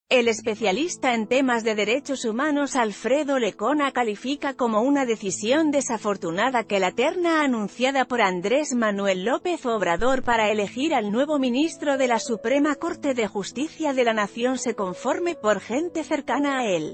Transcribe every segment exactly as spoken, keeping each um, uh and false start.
El especialista en temas de derechos humanos Alfredo Lecona califica como una decisión desafortunada que la terna anunciada por Andrés Manuel López Obrador para elegir al nuevo ministro de la Suprema Corte de Justicia de la Nación se conforme por gente cercana a él.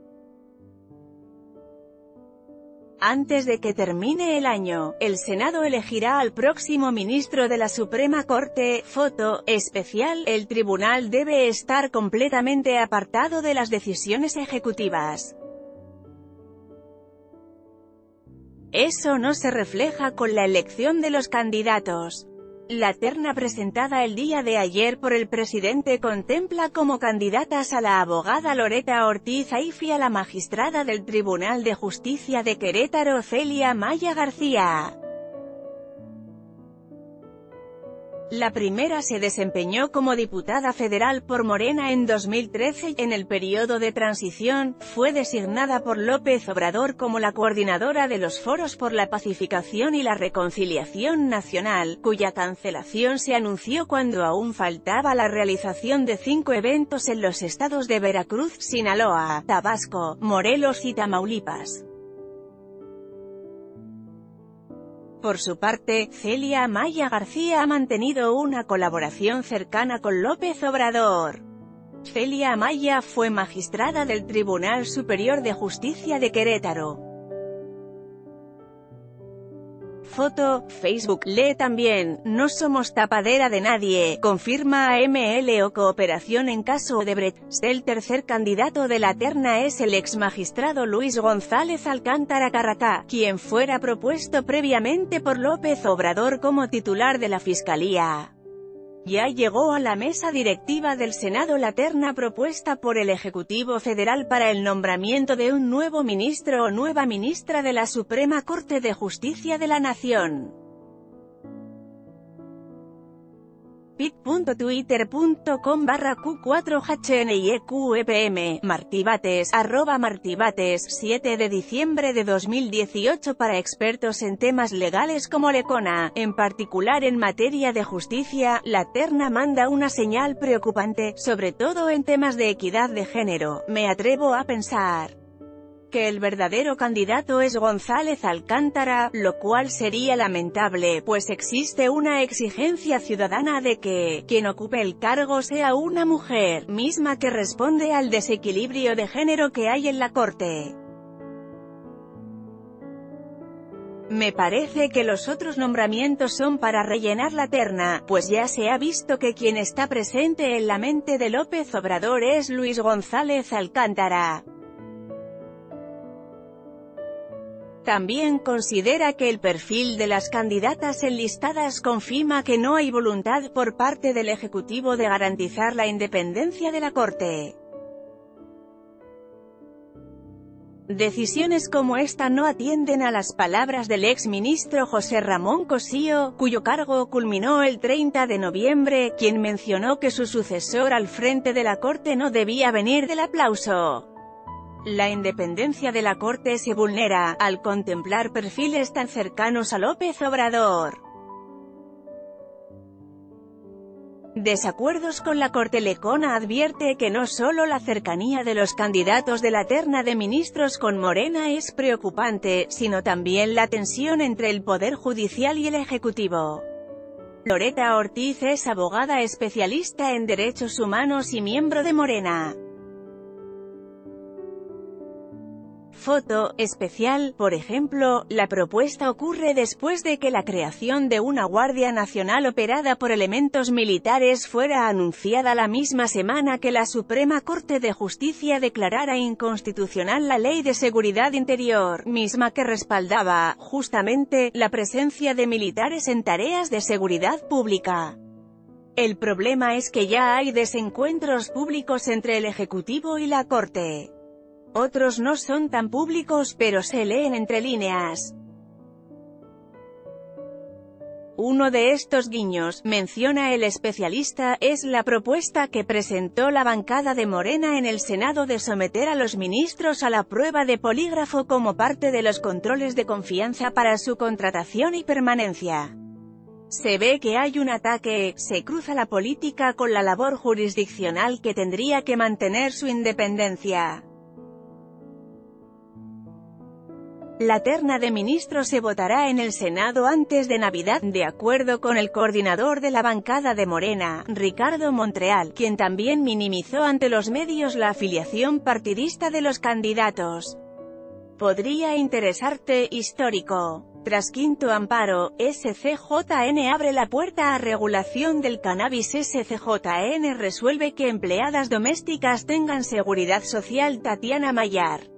Antes de que termine el año, el Senado elegirá al próximo ministro de la Suprema Corte. Foto especial. El tribunal debe estar completamente apartado de las decisiones ejecutivas. Eso no se refleja con la elección de los candidatos. La terna presentada el día de ayer por el presidente contempla como candidatas a la abogada Loreta Ortiz Aife y a la magistrada del Tribunal de Justicia de Querétaro Celia Maya García. La primera se desempeñó como diputada federal por Morena en dos mil trece. En el periodo de transición, fue designada por López Obrador como la coordinadora de los foros por la pacificación y la reconciliación nacional, cuya cancelación se anunció cuando aún faltaba la realización de cinco eventos en los estados de Veracruz, Sinaloa, Tabasco, Morelos y Tamaulipas. Por su parte, Celia Maya García ha mantenido una colaboración cercana con López Obrador. Celia Maya fue magistrada del Tribunal Superior de Justicia de Querétaro. Foto, Facebook. Lee también, no somos tapadera de nadie, confirma A M L o cooperación en caso Odebrecht. El tercer candidato de la terna es el ex magistrado Luis González Alcántara Carracá, quien fuera propuesto previamente por López Obrador como titular de la Fiscalía. Ya llegó a la mesa directiva del Senado la terna propuesta por el Ejecutivo Federal para el nombramiento de un nuevo ministro o nueva ministra de la Suprema Corte de Justicia de la Nación. pic punto twitter punto com barra Q cuatro H N I E Q E P M, Martibates, arroba Martibates, siete de diciembre de dos mil dieciocho. Para expertos en temas legales como Lecona, en particular en materia de justicia, la terna manda una señal preocupante, sobre todo en temas de equidad de género. Me atrevo a pensar que el verdadero candidato es González Alcántara, lo cual sería lamentable, pues existe una exigencia ciudadana de que quien ocupe el cargo sea una mujer, misma que responde al desequilibrio de género que hay en la Corte. Me parece que los otros nombramientos son para rellenar la terna, pues ya se ha visto que quien está presente en la mente de López Obrador es Luis González Alcántara. También considera que el perfil de las candidatas enlistadas confirma que no hay voluntad por parte del Ejecutivo de garantizar la independencia de la Corte. Decisiones como esta no atienden a las palabras del ex ministro José Ramón Cosío, cuyo cargo culminó el treinta de noviembre, quien mencionó que su sucesor al frente de la Corte no debía venir del aplauso. La independencia de la Corte se vulnera, al contemplar perfiles tan cercanos a López Obrador. Desacuerdos con la Corte. Lecona advierte que no solo la cercanía de los candidatos de la terna de ministros con Morena es preocupante, sino también la tensión entre el Poder Judicial y el Ejecutivo. Loreta Ortiz es abogada especialista en derechos humanos y miembro de Morena. Foto especial. Por ejemplo, la propuesta ocurre después de que la creación de una Guardia Nacional operada por elementos militares fuera anunciada la misma semana que la Suprema Corte de Justicia declarara inconstitucional la Ley de Seguridad Interior, misma que respaldaba, justamente, la presencia de militares en tareas de seguridad pública. El problema es que ya hay desencuentros públicos entre el Ejecutivo y la Corte. Otros no son tan públicos pero se leen entre líneas. Uno de estos guiños, menciona el especialista, es la propuesta que presentó la bancada de Morena en el Senado de someter a los ministros a la prueba de polígrafo como parte de los controles de confianza para su contratación y permanencia. Se ve que hay un ataque, se cruza la política con la labor jurisdiccional que tendría que mantener su independencia. La terna de ministros se votará en el Senado antes de Navidad, de acuerdo con el coordinador de la bancada de Morena, Ricardo Montreal, quien también minimizó ante los medios la afiliación partidista de los candidatos. Podría interesarte, histórico. Tras quinto amparo, S C J N abre la puerta a regulación del cannabis. S C J N resuelve que empleadas domésticas tengan seguridad social. Tatiana Mayar.